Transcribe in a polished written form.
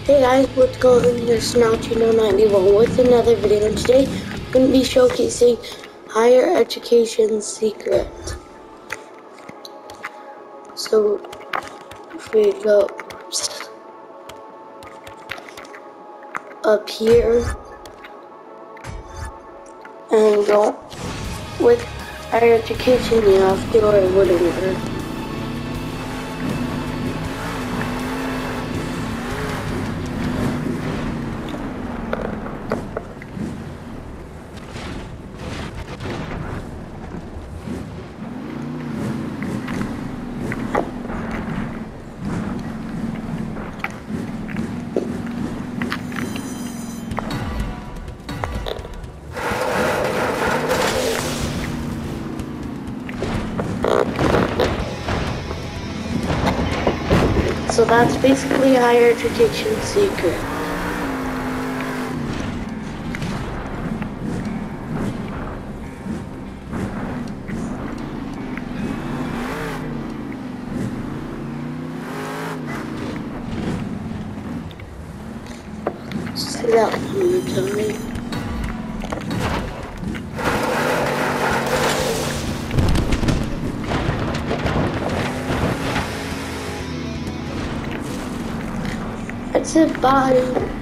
Hey guys, what's going on? This is Snowchino91 with another video, and today I'm going to be showcasing higher education secret. So, if we go up here and go with higher education, you have to or whatever. So that's basically a higher education secret. Say that one more time. That's it, bye.